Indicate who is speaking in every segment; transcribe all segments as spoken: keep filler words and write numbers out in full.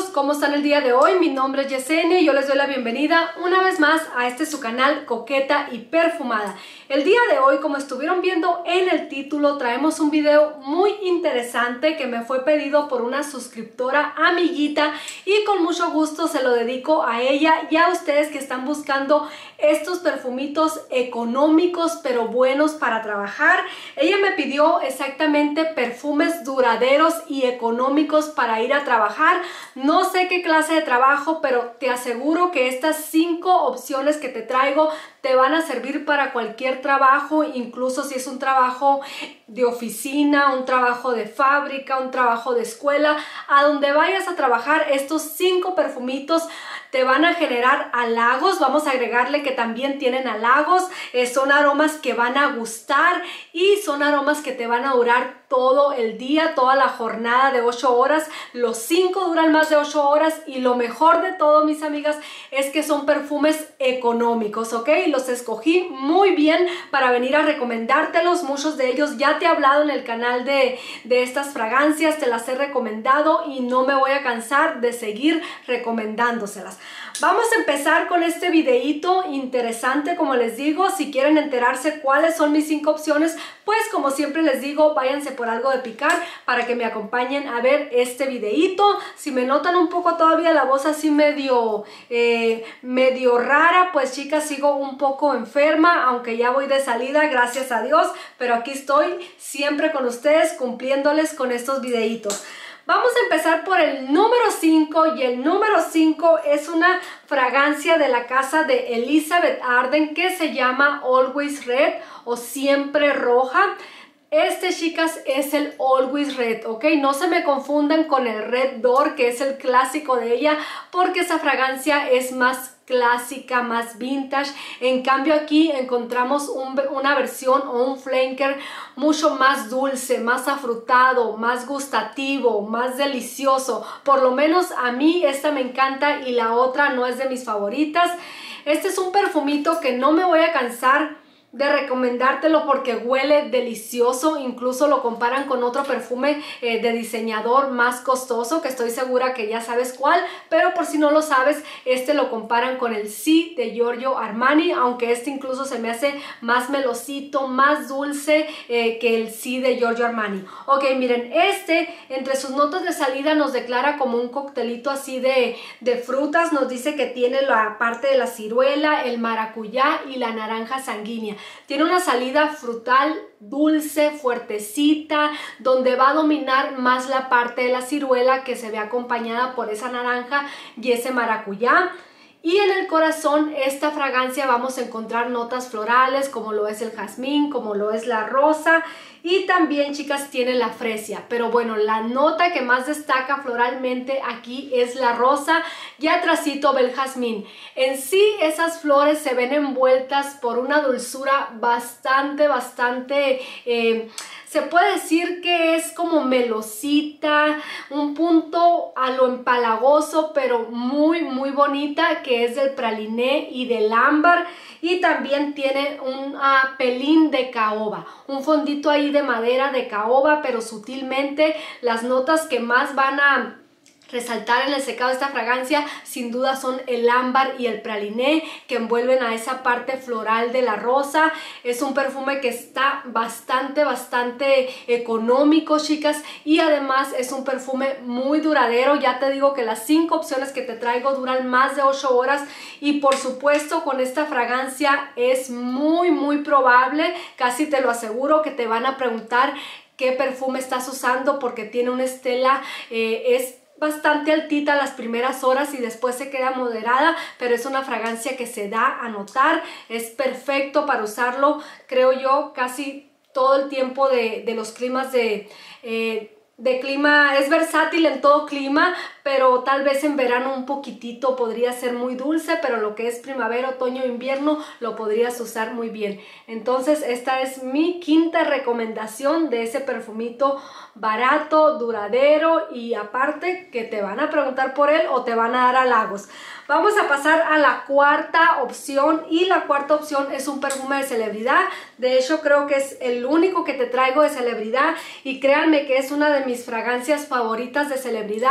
Speaker 1: amigos, ¿cómo están el día de hoy? Mi nombre es Yesenia y yo les doy la bienvenida una vez más a este su canal Coqueta y Perfumada. El día de hoy, como estuvieron viendo en el título, traemos un video muy interesante que me fue pedido por una suscriptora amiguita y con mucho gusto se lo dedico a ella y a ustedes que están buscando estos perfumitos económicos pero buenos para trabajar. Ella me pidió exactamente perfumes duraderos y económicos para ir a trabajar. No sé qué clase de trabajo, pero te aseguro que estas cinco opciones que te traigo te van a servir para cualquier trabajo, incluso si es un trabajo de oficina, un trabajo de fábrica, un trabajo de escuela. A donde vayas a trabajar, estos cinco perfumitos te van a generar halagos. Vamos a agregarle que también tienen halagos. Eh, son aromas que van a gustar y son aromas que te van a durar todo el día, toda la jornada de ocho horas. Los cinco duran más de ocho horas y lo mejor de todo, mis amigas, es que son perfumes económicos, ¿ok? Los escogí muy bien para venir a recomendártelos. Muchos de ellos ya te he hablado en el canal de, de estas fragancias, te las he recomendado y no me voy a cansar de seguir recomendándoselas. Vamos a empezar con este videíto interesante, como les digo. Si quieren enterarse cuáles son mis cinco opciones, pues como siempre les digo, váyanse por algo de picar para que me acompañen a ver este videíto. Si me notan un poco todavía la voz así medio, eh, medio rara, pues chicas, sigo un poco enferma, aunque ya voy de salida, gracias a Dios, pero aquí estoy siempre con ustedes cumpliéndoles con estos videitos. Vamos a empezar por el número cinco y el número cinco es una fragancia de la casa de Elizabeth Arden que se llama Always Red o Siempre Roja. Este, chicas, es el Always Red, ¿ok? No se me confundan con el Red Door, que es el clásico de ella, porque esa fragancia es más clásica, más vintage. En cambio aquí encontramos un, una versión o un flanker mucho más dulce, más afrutado, más gustativo, más delicioso. Por lo menos a mí esta me encanta y la otra no es de mis favoritas. Este es un perfumito que no me voy a cansar de recomendártelo porque huele delicioso. Incluso lo comparan con otro perfume eh, de diseñador más costoso, que estoy segura que ya sabes cuál, pero por si no lo sabes, este lo comparan con el Sí de Giorgio Armani, aunque este incluso se me hace más melosito, más dulce eh, que el Sí de Giorgio Armani. Ok, miren, este entre sus notas de salida nos declara como un coctelito así de, de frutas. Nos dice que tiene la parte de la ciruela, el maracuyá y la naranja sanguínea. Tiene una salida frutal, dulce, fuertecita, donde va a dominar más la parte de la ciruela, que se ve acompañada por esa naranja y ese maracuyá. Y en el corazón, esta fragancia vamos a encontrar notas florales como lo es el jazmín, como lo es la rosa y también, chicas, tiene la fresia. Pero bueno, la nota que más destaca floralmente aquí es la rosa y atrasito ve el jazmín. En sí, esas flores se ven envueltas por una dulzura bastante, bastante... Eh, se puede decir que es como melosita, un punto a lo empalagoso, pero muy, muy bonita, que es del praliné y del ámbar. Y también tiene un uh, pelín de caoba, un fondito ahí de madera de caoba, pero sutilmente. Las notas que más van a resaltar en el secado de esta fragancia sin duda son el ámbar y el praliné, que envuelven a esa parte floral de la rosa. Es un perfume que está bastante bastante económico, chicas, y además es un perfume muy duradero. Ya te digo que las cinco opciones que te traigo duran más de ocho horas y por supuesto con esta fragancia es muy muy probable, casi te lo aseguro, que te van a preguntar qué perfume estás usando, porque tiene una estela, eh, es bastante altita las primeras horas y después se queda moderada, pero es una fragancia que se da a notar. Es perfecto para usarlo, creo yo, casi todo el tiempo de, de los climas de... Eh, de clima, es versátil en todo clima, pero tal vez en verano un poquitito podría ser muy dulce, pero lo que es primavera, otoño, invierno lo podrías usar muy bien. Entonces esta es mi quinta recomendación de ese perfumito barato, duradero y aparte que te van a preguntar por él o te van a dar halagos. Vamos a pasar a la cuarta opción y la cuarta opción es un perfume de celebridad. De hecho creo que es el único que te traigo de celebridad y créanme que es una de mis fragancias favoritas de celebridad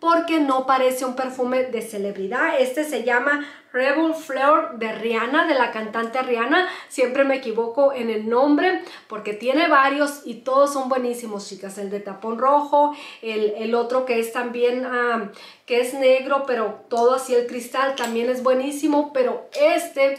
Speaker 1: porque no parece un perfume de celebridad. Este se llama Rebel Fleur de Rihanna, de la cantante Rihanna. Siempre me equivoco en el nombre porque tiene varios y todos son buenísimos, chicas. El de tapón rojo, el, el otro que es también, um, que es negro, pero todo así el cristal también es buenísimo. Pero este...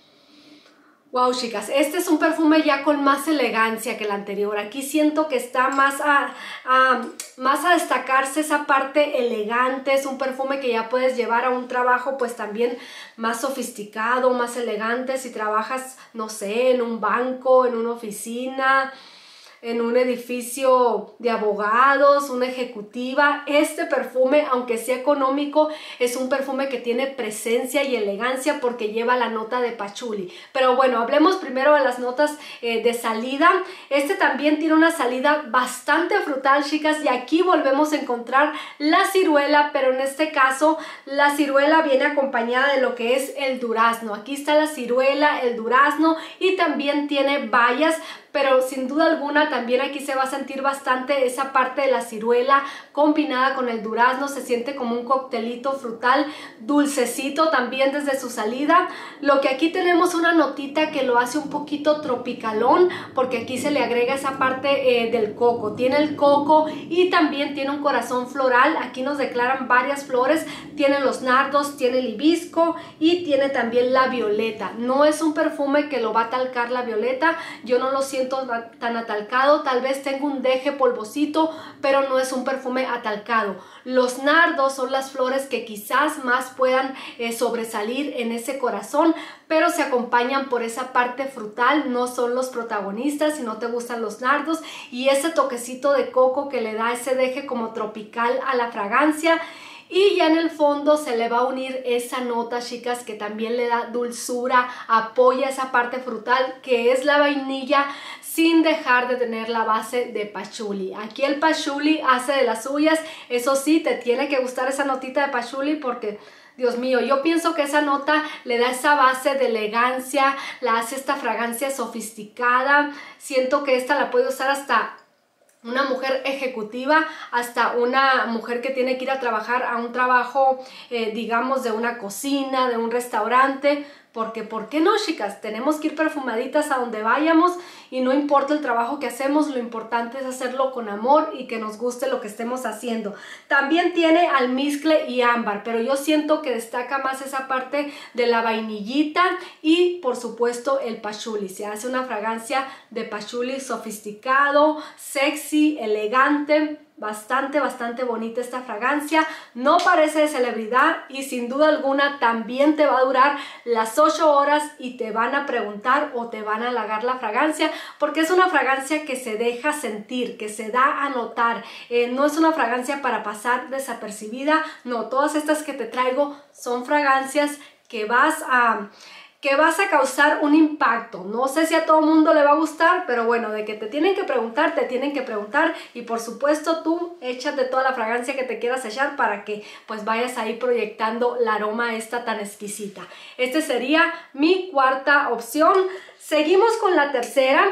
Speaker 1: wow, chicas, este es un perfume ya con más elegancia que el anterior. Aquí siento que está más a, a, más a destacarse esa parte elegante. Es un perfume que ya puedes llevar a un trabajo pues también más sofisticado, más elegante. Si trabajas, no sé, en un banco, en una oficina, en un edificio de abogados, una ejecutiva, este perfume, aunque sea económico, es un perfume que tiene presencia y elegancia porque lleva la nota de pachuli. Pero bueno, hablemos primero de las notas eh, de salida. Este también tiene una salida bastante frutal, chicas, y aquí volvemos a encontrar la ciruela, pero en este caso la ciruela viene acompañada de lo que es el durazno. Aquí está la ciruela, el durazno, y también tiene bayas, pero sin duda alguna también aquí se va a sentir bastante esa parte de la ciruela combinada con el durazno. Se siente como un coctelito frutal, dulcecito también desde su salida. Lo que aquí tenemos una notita que lo hace un poquito tropicalón, porque aquí se le agrega esa parte eh, del coco. Tiene el coco y también tiene un corazón floral. Aquí nos declaran varias flores. Tiene los nardos, tiene el hibisco y tiene también la violeta. No es un perfume que lo va a talcar la violeta. Yo no lo siento tan atalcado. Tal vez tenga un deje polvosito, pero no es un perfume atalcado. Los nardos son las flores que quizás más puedan eh, sobresalir en ese corazón, pero se acompañan por esa parte frutal. No son los protagonistas si no te gustan los nardos, y ese toquecito de coco que le da ese deje como tropical a la fragancia. Y ya en el fondo se le va a unir esa nota, chicas, que también le da dulzura, apoya esa parte frutal que es la vainilla, sin dejar de tener la base de pachuli. Aquí el pachuli hace de las suyas. Eso sí, te tiene que gustar esa notita de pachuli porque... Dios mío, yo pienso que esa nota le da esa base de elegancia, la hace esta fragancia sofisticada. Siento que esta la puede usar hasta una mujer ejecutiva, hasta una mujer que tiene que ir a trabajar a un trabajo, eh, digamos, de una cocina, de un restaurante. Porque, ¿por qué no, chicas? Tenemos que ir perfumaditas a donde vayamos y no importa el trabajo que hacemos, lo importante es hacerlo con amor y que nos guste lo que estemos haciendo. También tiene almizcle y ámbar, pero yo siento que destaca más esa parte de la vainillita y, por supuesto, el pachuli. Se hace una fragancia de pachuli sofisticado, sexy, elegante. Bastante, bastante bonita esta fragancia. No parece de celebridad y sin duda alguna también te va a durar las ocho horas y te van a preguntar o te van a halagar la fragancia, porque es una fragancia que se deja sentir, que se da a notar. Eh, no es una fragancia para pasar desapercibida. No, todas estas que te traigo son fragancias que vas a... que vas a causar un impacto. No sé si a todo mundo le va a gustar, pero bueno, de que te tienen que preguntar, te tienen que preguntar, y por supuesto tú échate toda la fragancia que te quieras echar para que pues vayas ahí proyectando la aroma esta tan exquisita. Este sería mi cuarta opción. Seguimos con la tercera.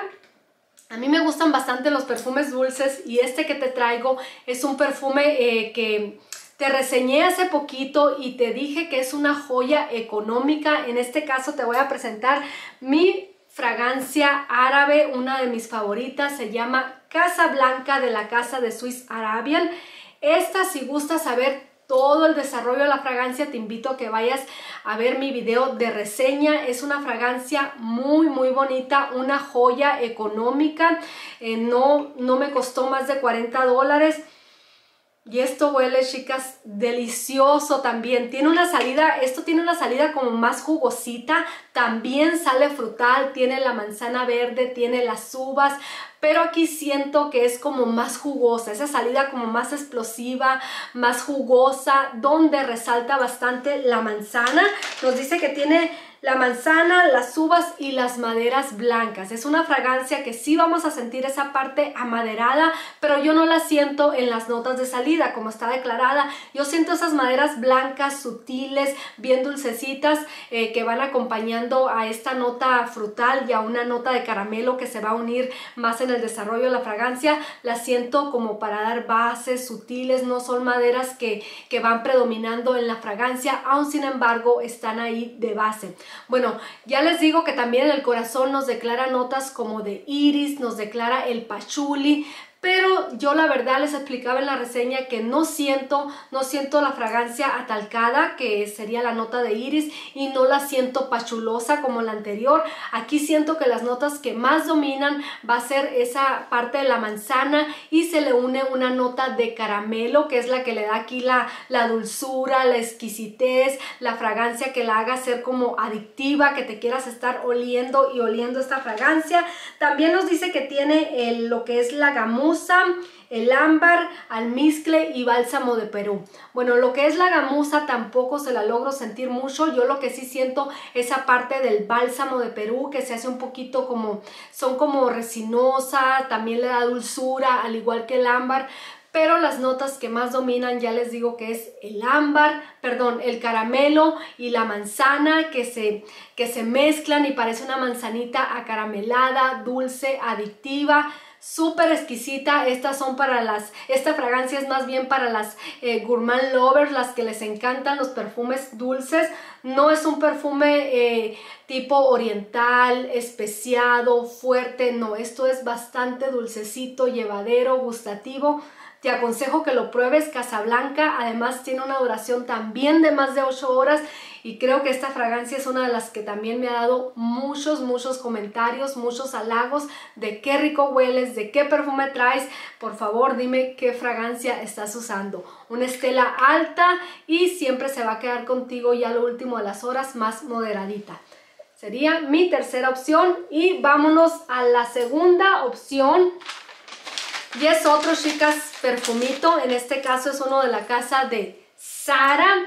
Speaker 1: A mí me gustan bastante los perfumes dulces y este que te traigo es un perfume eh, que... te reseñé hace poquito y te dije que es una joya económica. En este caso te voy a presentar mi fragancia árabe, una de mis favoritas. Se llama Casablanca, de la casa de Swiss Arabian. Esta, si gustas saber todo el desarrollo de la fragancia, te invito a que vayas a ver mi video de reseña. Es una fragancia muy muy bonita, una joya económica. Eh, no, no me costó más de cuarenta dólares. Y esto huele, chicas, delicioso también. Tiene una salida, esto tiene una salida como más jugosita. También sale frutal, tiene la manzana verde, tiene las uvas. Pero aquí siento que es como más jugosa, esa salida como más explosiva, más jugosa, donde resalta bastante la manzana. Nos dice que tiene la manzana, las uvas y las maderas blancas. Es una fragancia que sí vamos a sentir esa parte amaderada, pero yo no la siento en las notas de salida como está declarada. Yo siento esas maderas blancas, sutiles, bien dulcecitas, eh, que van acompañando a esta nota frutal y a una nota de caramelo que se va a unir más en en el desarrollo de la fragancia. Las siento como para dar bases sutiles, no son maderas que, que van predominando en la fragancia, aun sin embargo están ahí de base. Bueno, ya les digo que también el corazón nos declara notas como de iris, nos declara el pachuli, pero yo la verdad les explicaba en la reseña que no siento, no siento la fragancia atalcada, que sería la nota de iris, y no la siento pachulosa como la anterior. Aquí siento que las notas que más dominan va a ser esa parte de la manzana y se le une una nota de caramelo, que es la que le da aquí la, la dulzura, la exquisitez, la fragancia que la haga ser como adictiva, que te quieras estar oliendo y oliendo esta fragancia. También nos dice que tiene el, lo que es la gamuza, el ámbar, almizcle y bálsamo de Perú. Bueno, lo que es la gamuza tampoco se la logro sentir mucho. Yo lo que sí siento esa parte del bálsamo de Perú, que se hace un poquito como, son como resinosa, también le da dulzura, al igual que el ámbar. Pero las notas que más dominan, ya les digo que es el ámbar, perdón, el caramelo y la manzana, que se, que se mezclan y parece una manzanita acaramelada, dulce, adictiva, súper exquisita. Estas son para las, esta fragancia es más bien para las eh, gourmand lovers, las que les encantan los perfumes dulces. No es un perfume eh, tipo oriental, especiado, fuerte, no, esto es bastante dulcecito, llevadero, gustativo. Te aconsejo que lo pruebes. Casablanca además tiene una duración también de más de ocho horas y creo que esta fragancia es una de las que también me ha dado muchos, muchos comentarios, muchos halagos de qué rico hueles, de qué perfume traes. Por favor, dime qué fragancia estás usando. Una estela alta y siempre se va a quedar contigo ya lo último de las horas más moderadita. Sería mi tercera opción y vámonos a la segunda opción. Y es otro, chicas, perfumito. En este caso es uno de la casa de Zara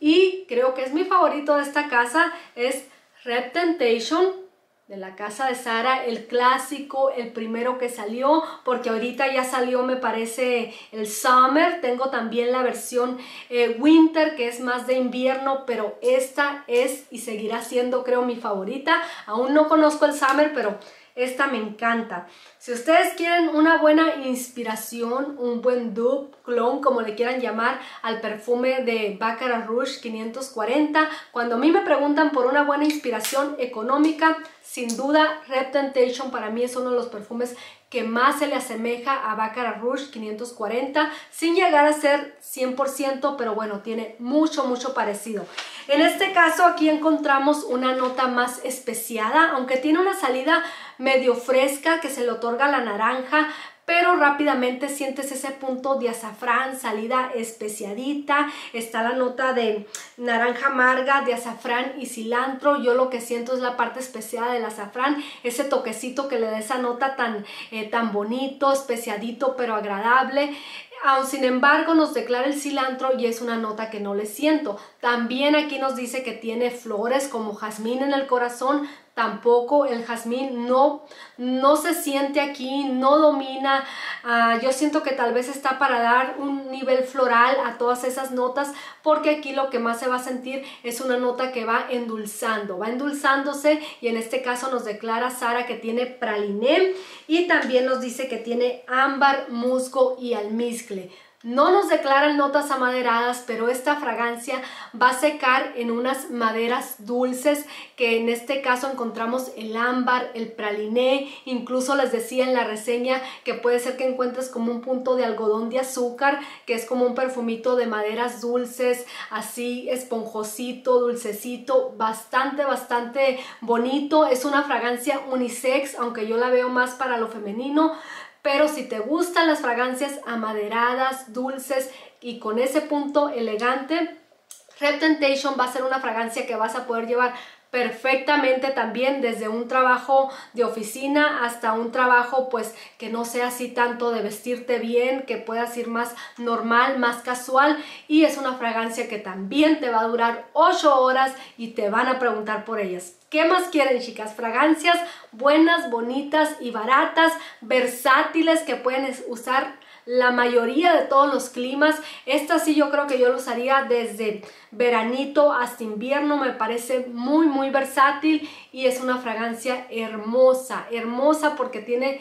Speaker 1: y creo que es mi favorito de esta casa. Es Reptentation de la casa de Zara, el clásico, el primero que salió, porque ahorita ya salió, me parece, el Summer. Tengo también la versión eh, Winter, que es más de invierno, pero esta es y seguirá siendo, creo, mi favorita. Aún no conozco el Summer, pero esta me encanta. Si ustedes quieren una buena inspiración, un buen dupe, clon, como le quieran llamar, al perfume de Baccarat Rouge quinientos cuarenta, cuando a mí me preguntan por una buena inspiración económica, sin duda Reptentation para mí es uno de los perfumes que más se le asemeja a Baccarat Rouge quinientos cuarenta, sin llegar a ser cien por ciento, pero bueno, tiene mucho, mucho parecido. En este caso aquí encontramos una nota más especiada, aunque tiene una salida medio fresca que se le otorga la naranja, pero rápidamente sientes ese punto de azafrán, salida especiadita. Está la nota de naranja amarga, de azafrán y cilantro. Yo lo que siento es la parte especiada del azafrán, ese toquecito que le da esa nota tan, eh, tan bonito, especiadito pero agradable. Aun sin embargo nos declara el cilantro y es una nota que no le siento. También aquí nos dice que tiene flores como jazmín en el corazón. Tampoco el jazmín no, no se siente aquí, no domina. Uh, yo siento que tal vez está para dar un nivel floral a todas esas notas, porque aquí lo que más se va a sentir es una nota que va endulzando, va endulzándose, y en este caso nos declara Zara que tiene praliné y también nos dice que tiene ámbar, musgo y almizcle. No nos declaran notas amaderadas, pero esta fragancia va a secar en unas maderas dulces, que en este caso encontramos el ámbar, el praliné. Incluso les decía en la reseña que puede ser que encuentres como un punto de algodón de azúcar, que es como un perfumito de maderas dulces, así esponjosito, dulcecito, bastante, bastante bonito. Es una fragancia unisex, aunque yo la veo más para lo femenino. Pero si te gustan las fragancias amaderadas, dulces y con ese punto elegante, Reptentation va a ser una fragancia que vas a poder llevar perfectamente también desde un trabajo de oficina hasta un trabajo pues que no sea así tanto de vestirte bien, que puedas ir más normal, más casual. Y es una fragancia que también te va a durar ocho horas y te van a preguntar por ellas. ¿Qué más quieren, chicas? Fragancias buenas, bonitas y baratas, versátiles, que pueden usar la mayoría de todos los climas. Esta sí yo creo que yo lo usaría desde veranito hasta invierno. Me parece muy muy versátil y es una fragancia hermosa, hermosa porque tiene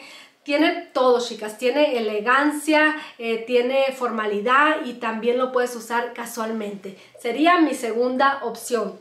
Speaker 1: Tiene todo, chicas, tiene elegancia, eh, tiene formalidad y también lo puedes usar casualmente. Sería mi segunda opción.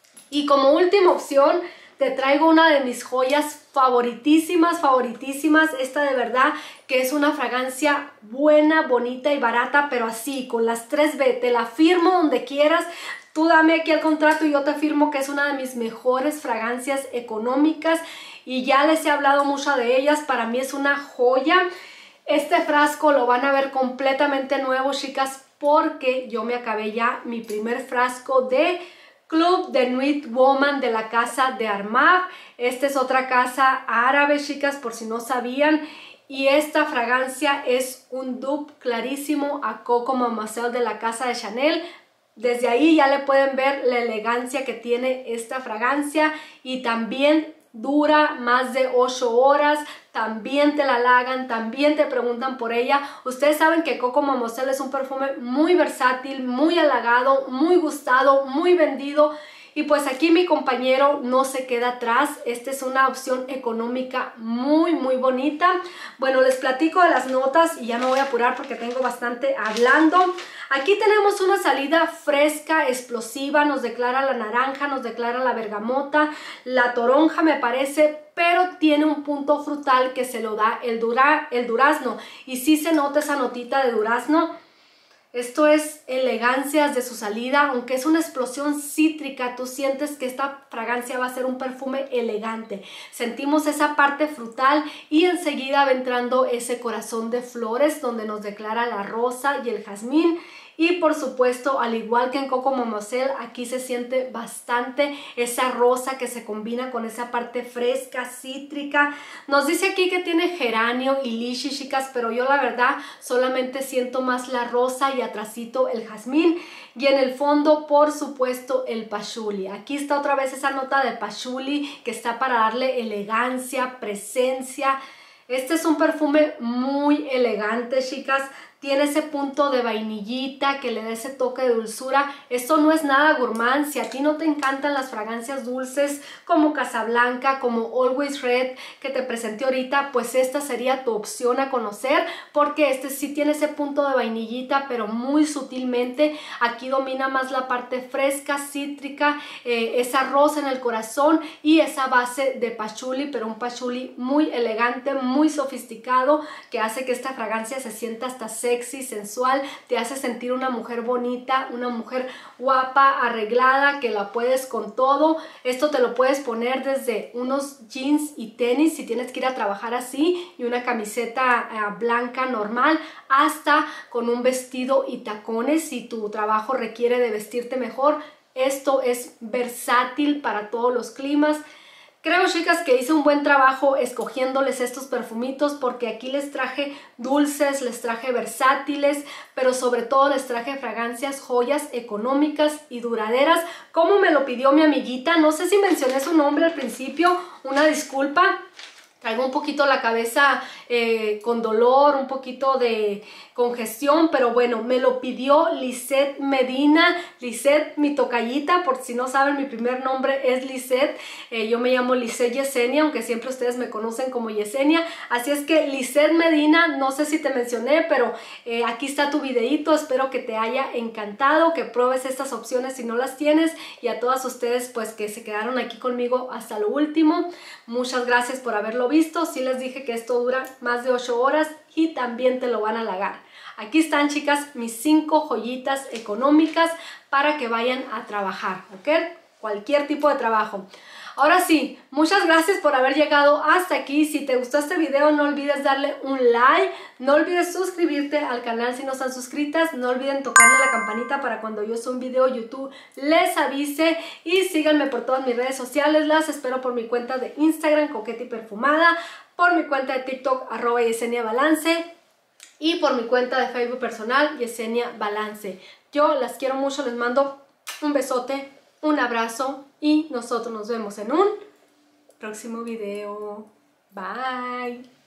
Speaker 1: Y como última opción, te traigo una de mis joyas favoritísimas, favoritísimas. Esta de verdad que es una fragancia buena, bonita y barata, pero así, con las tres B. Te la firmo donde quieras. Tú dame aquí el contrato y yo te firmo que es una de mis mejores fragancias económicas. Y ya les he hablado mucho de ellas. Para mí es una joya. Este frasco lo van a ver completamente nuevo, chicas, porque yo me acabé ya mi primer frasco de Club de Nuit Woman de la casa de Armaf. Esta es otra casa árabe, chicas, por si no sabían. Y esta fragancia es un dupe clarísimo a Coco Mademoiselle de la casa de Chanel. Desde ahí ya le pueden ver la elegancia que tiene esta fragancia y también dura más de ocho horas, también te la halagan, también te preguntan por ella. Ustedes saben que Coco Mademoiselle es un perfume muy versátil, muy halagado, muy gustado, muy vendido. Y pues aquí mi compañero no se queda atrás. Esta es una opción económica muy muy bonita. Bueno, les platico de las notas y ya me voy a apurar porque tengo bastante hablando. Aquí tenemos una salida fresca, explosiva, nos declara la naranja, nos declara la bergamota, la toronja me parece, pero tiene un punto frutal que se lo da el, dura, el durazno. Y sí se nota esa notita de durazno. Esto es elegancias de su salida, aunque es una explosión cítrica, tú sientes que esta fragancia va a ser un perfume elegante. Sentimos esa parte frutal y enseguida va entrando ese corazón de flores donde nos declara la rosa y el jazmín. Y por supuesto, al igual que en Coco Mademoiselle, aquí se siente bastante esa rosa que se combina con esa parte fresca, cítrica. Nos dice aquí que tiene geranio y lichi, chicas, pero yo la verdad solamente siento más la rosa y atrasito el jazmín. Y en el fondo, por supuesto, el pachuli. Aquí está otra vez esa nota de pachuli que está para darle elegancia, presencia. Este es un perfume muy elegante, chicas. Tiene ese punto de vainillita que le da ese toque de dulzura. Esto no es nada gourmand. Si a ti no te encantan las fragancias dulces como Casablanca, como Always Red que te presenté ahorita, pues esta sería tu opción a conocer, porque este sí tiene ese punto de vainillita, pero muy sutilmente. Aquí domina más la parte fresca, cítrica, eh, esa rosa en el corazón y esa base de pachuli, pero un pachuli muy elegante, muy sofisticado, que hace que esta fragancia se sienta hasta sexy, sensual, te hace sentir una mujer bonita, una mujer guapa, arreglada, que la puedes con todo. Esto te lo puedes poner desde unos jeans y tenis si tienes que ir a trabajar así y una camiseta eh, blanca normal, hasta con un vestido y tacones si tu trabajo requiere de vestirte mejor. Esto es versátil para todos los climas. Creo, chicas, que hice un buen trabajo escogiéndoles estos perfumitos, porque aquí les traje dulces, les traje versátiles, pero sobre todo les traje fragancias, joyas económicas y duraderas, como me lo pidió mi amiguita. No sé si mencioné su nombre al principio, una disculpa. Traigo un poquito la cabeza eh, con dolor, un poquito de congestión, pero bueno, me lo pidió Lisette Medina. Lisette, mi tocallita, por si no saben, mi primer nombre es Lisette. Eh, yo me llamo Lisette Yesenia, aunque siempre ustedes me conocen como Yesenia. Así es que Lisette Medina, no sé si te mencioné, pero eh, aquí está tu videito. Espero que te haya encantado, que pruebes estas opciones si no las tienes. Y a todas ustedes, pues, que se quedaron aquí conmigo hasta lo último, muchas gracias por haberlo visto. Sí les dije que esto dura más de ocho horas y también te lo van a halagar. Aquí están, chicas, mis cinco joyitas económicas para que vayan a trabajar, ¿ok? Cualquier tipo de trabajo. Ahora sí, muchas gracias por haber llegado hasta aquí. Si te gustó este video, no olvides darle un like, no olvides suscribirte al canal si no están suscritas, no olviden tocarle la campanita para cuando yo suba un video YouTube les avise, y síganme por todas mis redes sociales. Las espero por mi cuenta de Instagram, Coqueta y Perfumada, por mi cuenta de TikTok, arroba Yesenia Balance, y por mi cuenta de Facebook personal, Yesenia Balance. Yo las quiero mucho, les mando un besote, un abrazo, y nosotros nos vemos en un próximo video. Bye.